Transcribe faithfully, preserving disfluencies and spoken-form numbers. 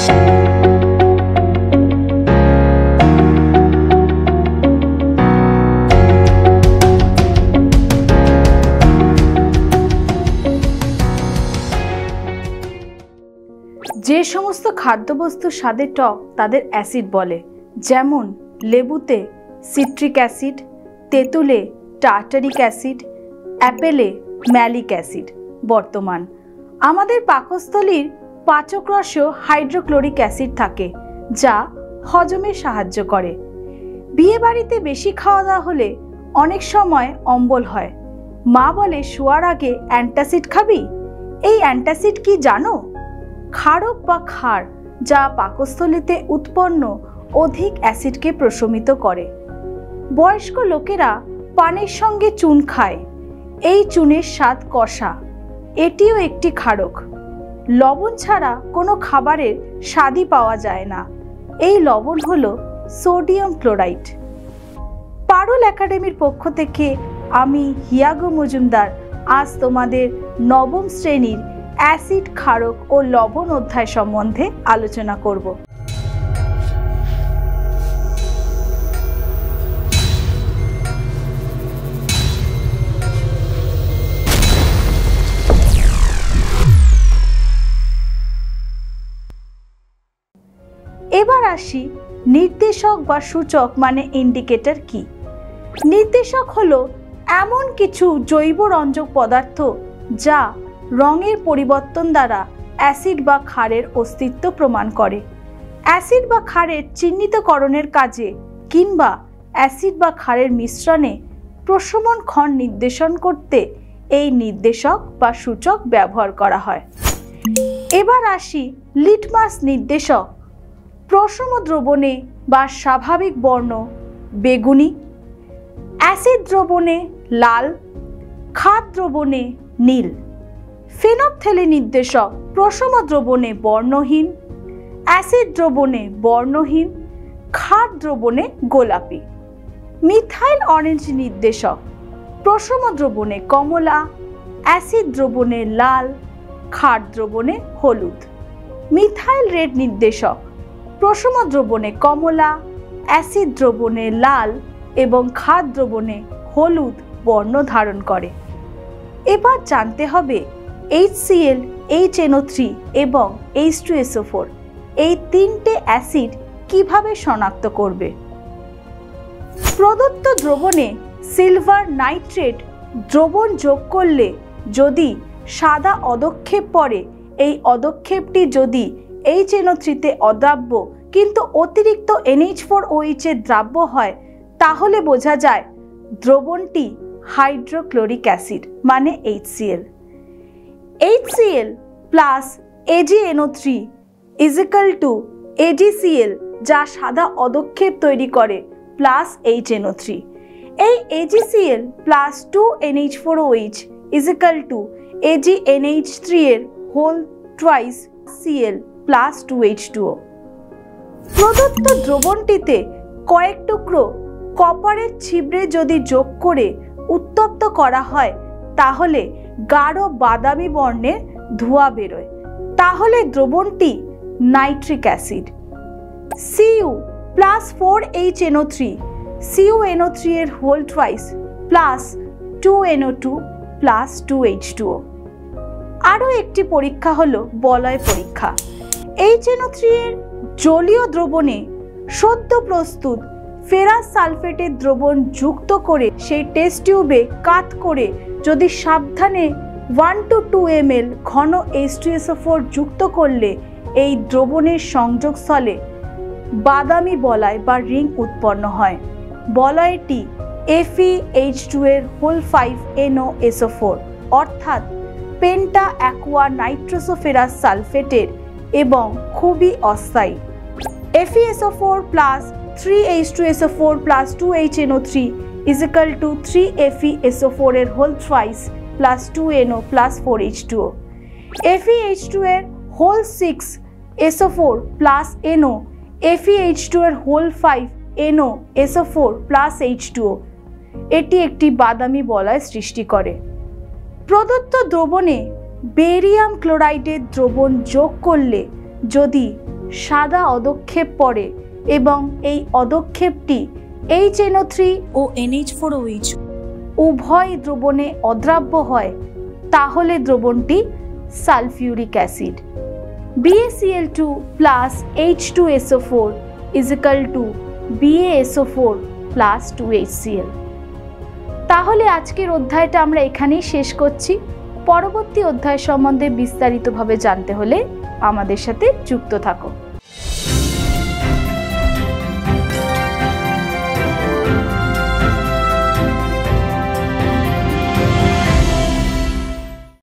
যে সমস্ত খাদ্যবস্তু স্বাদে টক তাদের অ্যাসিড বলে, যেমন লেবুতে সিট্রিক অ্যাসিড, তেঁতুলে টার্টারিক অ্যাসিড, অ্যাপেলে ম্যালিক অ্যাসিড। বর্তমান আমাদের পাকস্থলীর পাচক রসেও হাইড্রোক্লোরিক অ্যাসিড থাকে, যা হজমে সাহায্য করে। বিয়ে বাড়িতে বেশি খাওয়া দাওয়া হলে অনেক সময় অম্বল হয়। মা বলে শোয়ার আগে অ্যান্টাসিড খাবি। এই অ্যান্টাসিড কি জানো? ক্ষারক বা ক্ষার, যা পাকস্থলীতে উৎপন্ন অধিক অ্যাসিডকে প্রশমিত করে। বয়স্ক লোকেরা পানের সঙ্গে চুন খায়। এই চুনের স্বাদ কষা, এটিও একটি ক্ষারক। লবণ ছাড়া কোনো খাবারের স্বাদই পাওয়া যায় না। এই লবণ হলো সোডিয়াম ক্লোরাইড। পারুল একাডেমির পক্ষ থেকে আমি হিয়াগো মজুমদার আজ তোমাদের নবম শ্রেণীর অ্যাসিড, ক্ষারক ও লবণ অধ্যায় সম্বন্ধে আলোচনা করব। এবার আসি নির্দেশক বা সূচক মানে ইন্ডিকেটর কি। নির্দেশক হলো এমন কিছু জৈব রঞ্জক পদার্থ যা রঙের পরিবর্তন দ্বারা অ্যাসিড বা ক্ষারের অস্তিত্ব প্রমাণ করে। অ্যাসিড বা ক্ষারের চিহ্নিতকরণের কাজে কিংবা অ্যাসিড বা ক্ষারের মিশ্রণে প্রশমন ক্ষণ নির্দেশন করতে এই নির্দেশক বা সূচক ব্যবহার করা হয়। এবার আসি লিটমাস নির্দেশক। প্রশম দ্রবণে বা স্বাভাবিক বর্ণ বেগুনি, অ্যাসিড দ্রবণে লাল, ক্ষার দ্রবণে নীল। ফেনপথেলি নির্দেশক প্রশম দ্রবণে বর্ণহীন, অ্যাসিড দ্রবণে বর্ণহীন, ক্ষার দ্রবণে গোলাপি। মিথাইল অরেঞ্জ নির্দেশক প্রশম দ্রবণে কমলা, অ্যাসিড দ্রবণে লাল, ক্ষার দ্রবণে হলুদ। মিথাইল রেড নির্দেশক প্রশম দ্রবণে কমলা, অ্যাসিড দ্রবণে লাল এবং ক্ষার দ্রবণে হলুদ বর্ণ ধারণ করে। এবার জানতে হবে HCl, H N O three এবং H two S O four এই তিনটে অ্যাসিড কিভাবে শনাক্ত করবে। প্রদত্ত দ্রবণে সিলভার নাইট্রেট দ্রবণ যোগ করলে যদি সাদা অদক্ষেপ পড়ে, এই অদক্ষেপটি যদি এইচ এন ও থ্রি তে অদ্রাব্য কিন্তু অতিরিক্ত N H four O H এর দ্রাব্য হয়, তাহলে বোঝা যায় দ্রবণটি হাইড্রোক্লোরিক অ্যাসিড মানে HCl. HCl plus A G N O three is equal to A G C L, যা সাদা অদক্ষেপ তৈরি করে, plus H N O three. এই A G C L plus two N H four O H is equal to A G N H three এর whole twice C L plus two H two O. প্রদত্ত দ্রবণটিতে কয়েক টুকরো কপারের ছিবড়ে যদি যোগ করে উত্তপ্ত করা হয়, তাহলে গাঢ় বাদামি বর্ণের ধোঁয়া বেরোয়, তাহলে দ্রবণটি nitric acid. CU plus four H N O three, CU N O three এর whole twice plus two N O two plus two H two O. আরও একটি পরীক্ষা হলো বলয় পরীক্ষা। এইচ এন ও থ্রি এর জলীয় দ্রবণে সদ্য প্রস্তুত ফেরাস সালফেটের দ্রবণ যুক্ত করে সেই টেস্ট টিউবে কাত করে যদি সাবধানে one to two M L ঘন H two S O four যুক্ত করলে এই দ্রবণের সংযোগস্থলে বাদামি বলয় বা রিং উৎপন্ন হয়। বলয়টি এফ ই এইচ টু এর whole five N O S O four অর্থাৎ পেন্টা অ্যাকোয়া নাইট্রোসোফেরাস সালফেটের এবং খুবই অস্থায়ী। F E S O four plus three H two S O four plus two H N O three is equal to three F E S O four এর whole thrice plus two N O plus four H two O. F E H two এর whole six S O four plus N O, F E H two এর whole five N O S O four plus H two O. এটি একটি বাদামি বলয় সৃষ্টি করে। প্রদত্ত দ্রবণে বেরিয়াম ক্লোরাইডের দ্রবণ যোগ করলে যদি সাদা অদক্ষেপ পড়ে এবং এই অদক্ষেপটি এইচ এন ও থ্রি ও N H four O H উভয় দ্রবণে অদ্রাব্য হয়, তাহলে দ্রবণটি sulphuric acid. B A C L two plus H two S O four is equal to B A S O four plus two H C L. তাহলে আজকের অধ্যায়টা আমরা এখানেই শেষ করছি। পরবর্তী অধ্যায় সম্বন্ধে বিস্তারিতভাবে জানতে হলে আমাদের সাথে যুক্ত থাকো।